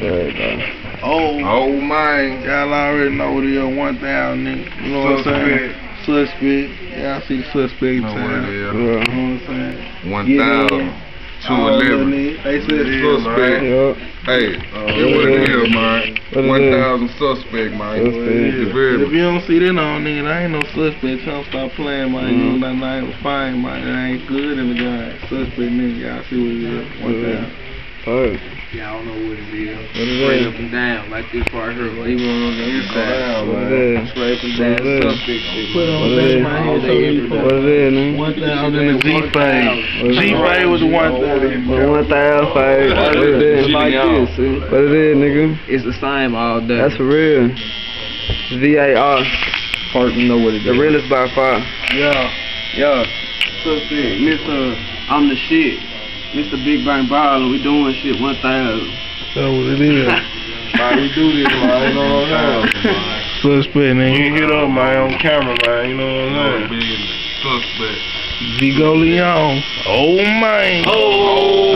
Oh man. Y'all already know what it is. 1,000, nigga. You know what I'm saying? Suspect. Y'all see the suspect time. You know what I'm saying? 1,000. 211. They said Suspect. Hey, that's what it is, man. 1,000 suspect, man. If you don't see that on, nigga, I ain't no suspect. Tell them stop playing, man. You know that ain't fine, man. It ain't good in the game. Suspect, nigga. Y'all see what it is. 1,000. Y'all don't know what it is. What is straight that? up and down, like this part here, even on the inside. What is that? Straight up and down, suspect shit. Put on back my head so you can. What is that, nigga? 1,000 in the G-Fade. G-Fade with the 1,000. 1,000 fade. What is that? Like this, see? What is that, nigga? It's the same all day. That's for real. VAR. Part, you know what it is. The realest by far. Yeah. Suspect, Mr. I'm the shit. Mr. Big Bang Baller, we doing shit 1,000. That's what it is. Man, we do this, man. You know what I'm saying? Suspect, nigga. You hit up, man, on camera, man. You know what I'm saying? Suspect. Vigo Leon. Oh, man. Oh.